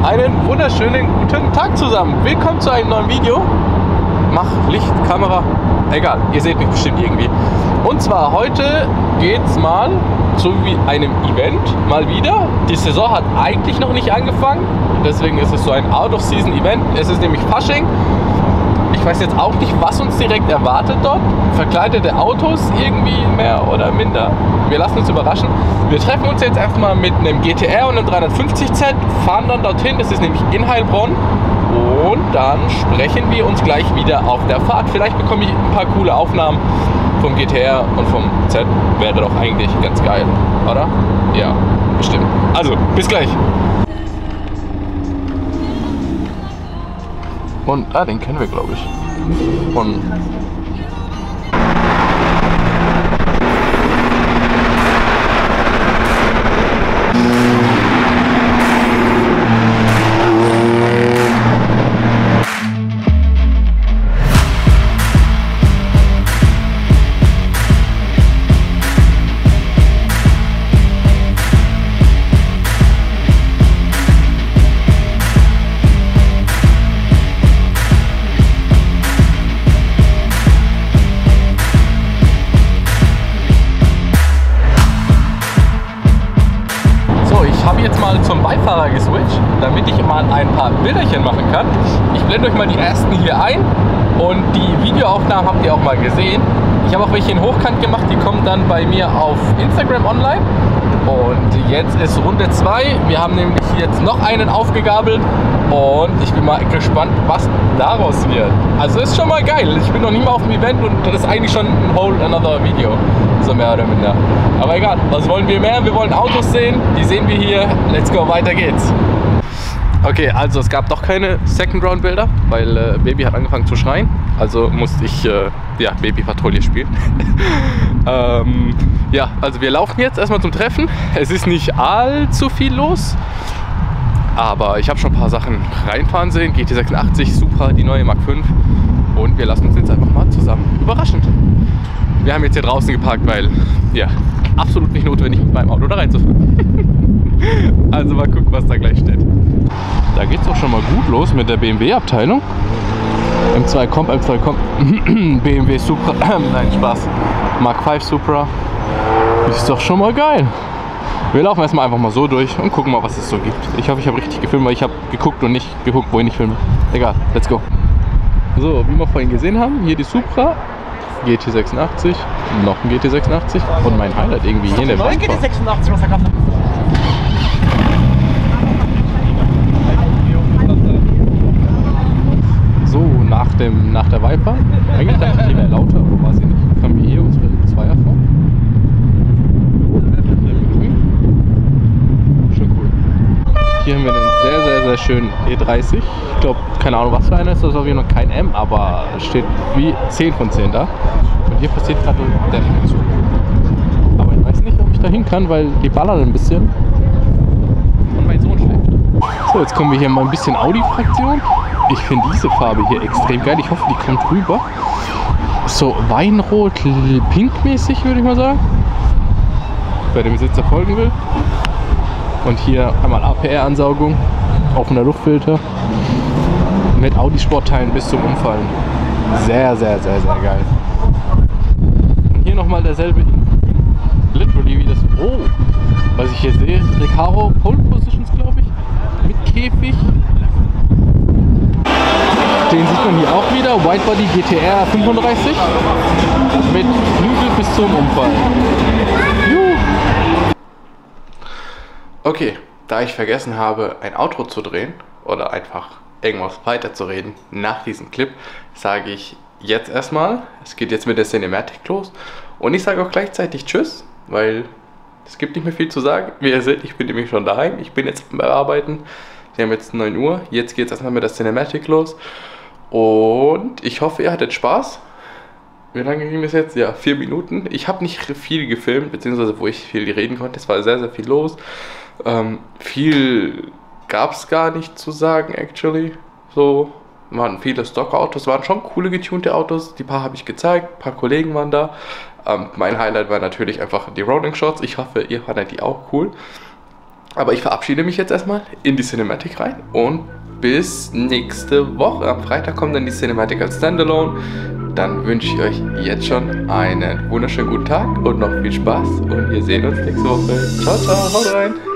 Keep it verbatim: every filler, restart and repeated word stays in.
Einen wunderschönen guten Tag zusammen. Willkommen zu einem neuen Video. Mach Licht, Kamera, egal, ihr seht mich bestimmt irgendwie. Und zwar heute geht's mal zu einem Event, mal wieder. Die Saison hat eigentlich noch nicht angefangen, deswegen ist es so ein Out-of-Season-Event. Es ist nämlich Fasching. Ich weiß jetzt auch nicht, was uns direkt erwartet dort. Verkleidete Autos irgendwie mehr oder minder. Wir lassen uns überraschen. Wir treffen uns jetzt erstmal mit einem G T R und einem dreihundertfünfzig Z, fahren dann dorthin, das ist nämlich in Heilbronn. Und dann sprechen wir uns gleich wieder auf der Fahrt. Vielleicht bekomme ich ein paar coole Aufnahmen vom G T R und vom Z. Wäre doch eigentlich ganz geil, oder? Ja, bestimmt. Also, bis gleich. Und, ah, den kennen wir, glaube ich. Von... jetzt mal zum Beifahrer geswitcht, damit ich mal ein paar Bilderchen machen kann. Ich blende euch mal die ersten hier ein und die Videoaufnahmen habt ihr auch mal gesehen. Ich habe auch welche in Hochkant gemacht, die kommen dann bei mir auf Instagram online. Und jetzt ist Runde zwei. Wir haben nämlich jetzt noch einen aufgegabelt und ich bin mal gespannt, was daraus wird. Also ist schon mal geil. Ich bin noch nie mal auf dem Event und das ist eigentlich schon ein whole another Video. So mehr oder minder. Aber egal, was wollen wir mehr? Wir wollen Autos sehen. Die sehen wir hier. Let's go, weiter geht's. Okay, also es gab doch keine Second Round Bilder, weil äh, Baby hat angefangen zu schreien. Also musste ich äh, ja, Baby-Patrouille spielen. ähm, ja, also wir laufen jetzt erstmal zum Treffen. Es ist nicht allzu viel los, aber ich habe schon ein paar Sachen reinfahren sehen. G T sechsundachtzig, Supra, die neue Mark fünf. Und wir lassen uns jetzt einfach mal zusammen überraschen. Wir haben jetzt hier draußen geparkt, weil ja, absolut nicht notwendig mit meinem Auto da reinzufahren. Also mal gucken, was da gleich steht. Da geht es auch schon mal gut los mit der B M W-Abteilung. M zwei Comp, M zwei Comp, B M W Supra, nein, Spaß, Mark fünf Supra. Ist doch schon mal geil. Wir laufen erstmal einfach mal so durch und gucken mal, was es so gibt. Ich hoffe, ich habe richtig gefilmt, weil ich habe geguckt und nicht geguckt, wo ich nicht filme. Egal, let's go. So, wie wir vorhin gesehen haben, hier die Supra, G T sechsundachtzig, noch ein G T sechsundachtzig und mein Highlight irgendwie hier in der Welt. G T sechsundachtzig, was er kauft. So, nach, dem, nach der Viper, eigentlich dachte ich, die wäre lauter, aber war sie nicht. Haben wir hier unsere Zweierform. Schon cool. Hier haben wir einen sehr, sehr, sehr schönen E dreißig. Ich glaube, keine Ahnung, was für einer ist, das ist auf jeden Fall kein M, aber steht wie zehn von zehn da. Und hier passiert gerade der Ring zu. Aber ich weiß nicht, ob ich da hin kann, weil die ballern ein bisschen. Und mein Sohn schläft. So, jetzt kommen wir hier mal ein bisschen Audi-Fraktion. Ich finde diese Farbe hier extrem geil. Ich hoffe, die kommt rüber. So Weinrot, Pink-mäßig, würde ich mal sagen. Wer dem Besitzer folgen will. Und hier einmal A P R-Ansaugung, offener Luftfilter. Mit Audi-Sportteilen bis zum Umfallen. Sehr, sehr, sehr, sehr geil. Und hier nochmal derselbe. Literally wie das. Oh! Was ich hier sehe, Recaro Pole Positions, glaube ich. Mit Käfig. Den sieht man hier auch wieder, Whitebody G T R fünfunddreißig mit Flügel bis zum Umfall. Juhu. Okay, da ich vergessen habe, ein Outro zu drehen oder einfach irgendwas weiterzureden nach diesem Clip, sage ich jetzt erstmal, es geht jetzt mit der Cinematic los und ich sage auch gleichzeitig Tschüss, weil es gibt nicht mehr viel zu sagen. Wie ihr seht, ich bin nämlich schon daheim, ich bin jetzt beim Arbeiten. Wir haben jetzt neun Uhr, jetzt geht es erstmal mit der Cinematic los. Und ich hoffe, ihr hattet Spaß. Wie lange ging das jetzt? Ja, vier Minuten. Ich habe nicht viel gefilmt, beziehungsweise wo ich viel reden konnte. Es war sehr, sehr viel los. Ähm, viel gab es gar nicht zu sagen, actually. So, waren viele Stockautos, waren schon coole getunte Autos. Die paar habe ich gezeigt, ein paar Kollegen waren da. Ähm, mein Highlight war natürlich einfach die Rolling Shots. Ich hoffe, ihr fandet die auch cool. Aber ich verabschiede mich jetzt erstmal in die Cinematic rein und bis nächste Woche. Am Freitag kommt dann die Cinematic als Standalone. Dann wünsche ich euch jetzt schon einen wunderschönen guten Tag und noch viel Spaß. Und wir sehen uns nächste Woche. Ciao, ciao, haut rein.